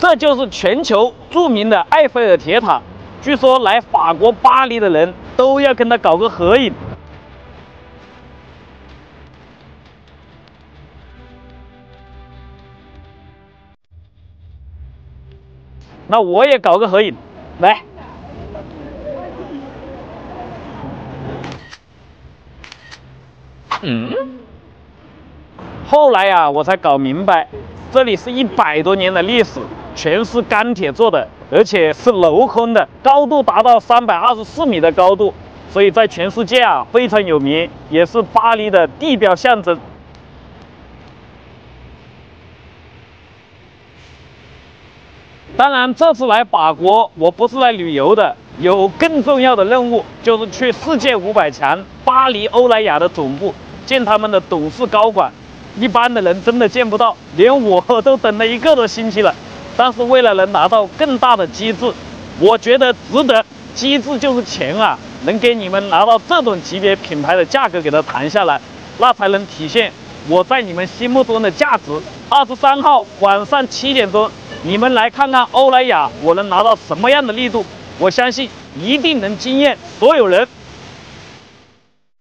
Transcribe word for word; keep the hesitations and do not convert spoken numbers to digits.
这就是全球著名的埃菲尔铁塔，据说来法国巴黎的人都要跟它搞个合影。那我也搞个合影，来。嗯。后来呀、啊，我才搞明白，这里是一百多年的历史，全是钢铁做的，而且是镂空的，高度达到三百二十四米的高度，所以在全世界啊非常有名，也是巴黎的地标象征。当然，这次来法国，我不是来旅游的，有更重要的任务，就是去世界五百强巴黎欧莱雅的总部，见他们的董事高管。一般的人真的见不到，连我都等了一个多星期了。但是为了能拿到更大的机制，我觉得值得。机制就是钱啊，能给你们拿到这种级别品牌的价格给它谈下来，那才能体现我在你们心目中的价值。二十三号晚上七点钟，你们来看看欧莱雅，我能拿到什么样的力度？我相信一定能惊艳所有人。